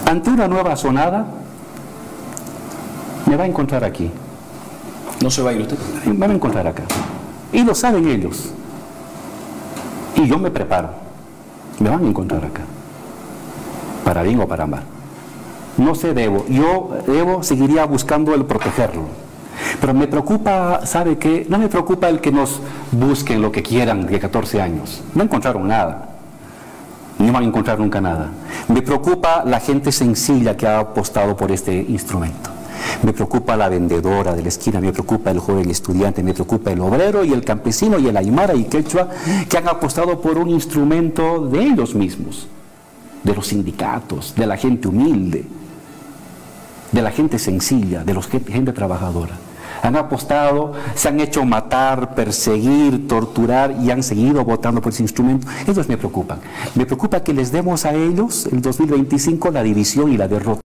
ante una nueva sonada, me va a encontrar aquí. ¿No se va a ir usted? Me van a encontrar acá. Y lo saben ellos. Y yo me preparo. Me van a encontrar acá. Para bien o para mal. No sé, yo seguiría buscando el protegerlo. Pero me preocupa, ¿sabe qué? No me preocupa el que nos busquen lo que quieran de 14 años. No encontraron nada. No van a encontrar nunca nada. Me preocupa la gente sencilla que ha apostado por este instrumento. Me preocupa la vendedora de la esquina, me preocupa el joven estudiante, me preocupa el obrero y el campesino y el aymara y quechua que han apostado por un instrumento de ellos mismos, de los sindicatos, de la gente humilde, de la gente sencilla, de la gente trabajadora. Han apostado, se han hecho matar, perseguir, torturar y han seguido votando por ese instrumento. Ellos me preocupan. Me preocupa que les demos a ellos, el 2025, la división y la derrota.